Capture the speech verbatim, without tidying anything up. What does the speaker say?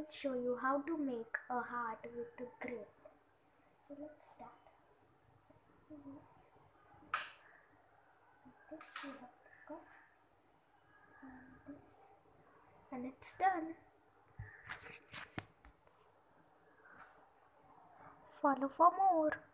let's show you how to make a heart with the grape. So let's start. This we have to cut and this, and it's done. Follow for more.